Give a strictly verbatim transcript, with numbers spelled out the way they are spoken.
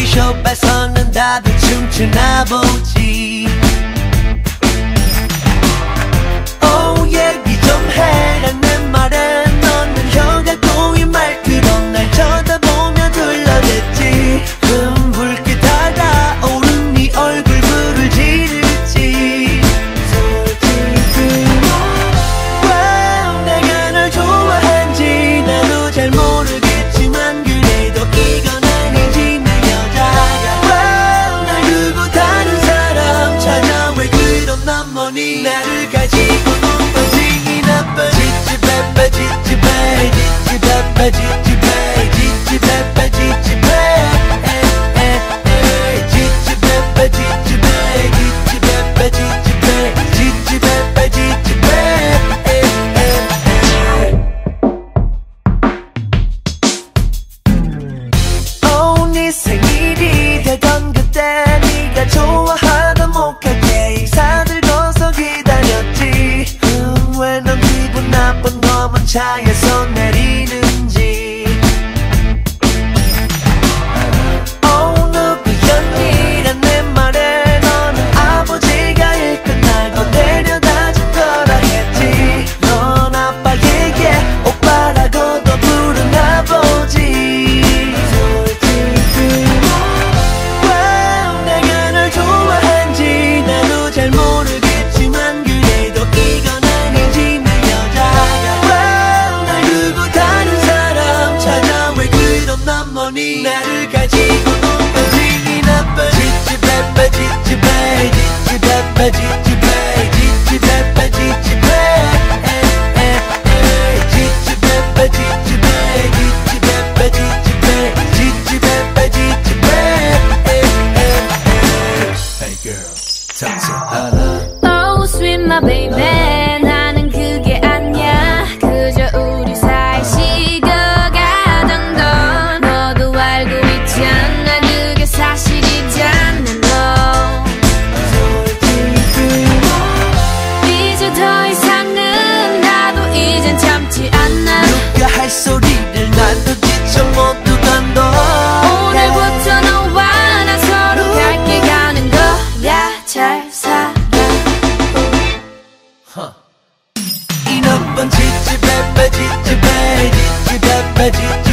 커피숍에서는 다들 춤추나 보지. Oh 얘기 좀 해라 내 말에 너는 혀가 꼬인 말투로 날 쳐다보며 둘러댔지. 흠 붉게 달아오른 네 얼굴 불을 지르지. 솔직히 wow 내가 널 좋아한지 나도 잘 모르겠지만 그래도 이건 아니지. 내 여자가 wow 날 두고 다른 사람 찾아 왜 그런 넌 뭐니. 나를 가지고 논 거지 이 나쁜 지지배배 지지배 지지배배 지지배 지지배배 지지배 지지배배 지지배 지지배배 지지배 지지배배 지지배. Oh 네 생일이 되던 그때 네가 좋아하던 모카게 인사들 둬서 기다렸지. 음, 왜 넌 기분 나쁜 검은 차에서 내리는지. Oh 누구였니란 내 말에 너는 아버지가 일 끝나고 데려다 줄 거라 했지. 넌 아빠에게 오빠라고도 부르나 보지. 솔직히 wow 내가 널 좋아한지 나도 잘 모르겠지만 그래도 이건 아니지. 내 여자가 wow 날 두고 다른 사람 찾아 왜 그런 넌 뭐니. 나를 가지고 논 거지 이 나쁜 지지배배 지지배 지지배배 지지배 지지배배 지지배 지지배배 지지배 지지배배 지지배 지지배배 지지배. Hey girl talk to her. Oh sweet my baby 나는 그게 아니야. 그저 우리 사이 식어가던 건 너도 알고 있잖아. 그게 사실이잖아 너. 솔직히 이제 더 이상은 나도 이젠 참지 않아. 누가 할 소리를 나도 지쳐 모두 간도. 오늘부터 너와 나 서로 갈게 가는 거야. 잘 살아. 이 나쁜 지지배배 지지배 지지배배 지지배